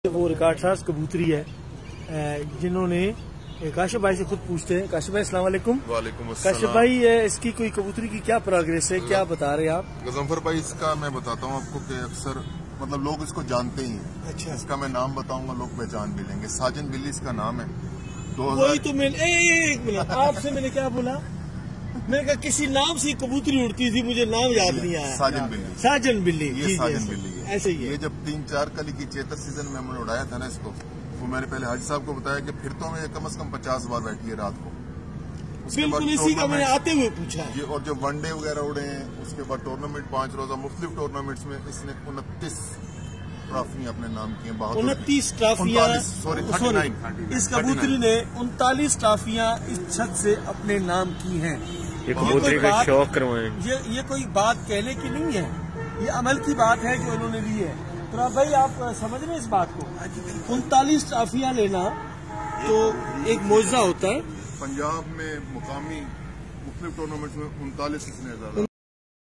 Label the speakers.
Speaker 1: وہ ریکارڈ ساز کبوتری ہے جنہوں نے کاشف بھائی سے خود پوچھتے ہیں. کاشف بھائی السلام علیکم.
Speaker 2: وعلیکم السلام.
Speaker 1: کاشف بھائی اس کی کوئی کبوتری کی کیا پروگریس ہے, کیا بتا رہے ہیں آپ؟
Speaker 2: غضنفر بھائی اس کا میں بتاتا ہوں آپ کو کہ اکثر مطلب لوگ اس کو جانتے ہی ہیں.
Speaker 1: اچھا,
Speaker 2: اس کا میں نام بتاؤں گا لوگ پہچان بھی لیں گے. ساجن بلی اس کا نام ہے.
Speaker 1: وہی تو میں ایک منٹ آپ سے میں نے کیا بولا, میں نے کہا کسی نام سے کبوتری اڑتی تھی, مجھے نام یاد نہیں آیا.
Speaker 2: ساجن بلی.
Speaker 1: ساجن بلی,
Speaker 2: یہ ساجن بلی ہے.
Speaker 1: ایسے ہی ہے.
Speaker 2: یہ جب 3-4 کلی کی چیتر سیزن میں ہم نے اڑایا تھا نا اس کو, وہ میں نے پہلے حاجی صاحب کو بتایا کہ پھر تو میں کم از کم 50 بار بیٹھی ہے رات کو.
Speaker 1: بالکل اسی کا میں نے آتے ہوئے پوچھا.
Speaker 2: اور جب ون ڈے وغیرہ اڑے ہیں, اس کے بعد ٹورنامنٹ 5 روزہ مختلف ٹورنامنٹس میں اس نے 29 ٹرافیاں اپنے نام کی ہیں.
Speaker 1: 29 ٹرافیاں, اس کبوتری نے 39 ٹرافیاں اس چھت سے اپنے نام کی ہیں.
Speaker 3: یہ کبوتری کا شوق کروائیں.
Speaker 1: یہ کوئی بات کہنے کی نہیں ہے, یہ عمل کی بات ہے جو انہوں نے لی ہے. تو بھائی آپ سمجھ رہے ہیں اس بات کو, 39 ٹرافیاں لینا تو ایک معجزہ ہوتا ہے.
Speaker 2: پنجاب میں مقامی مختلف ٹورنامنٹس میں 39 اس نے زیادہ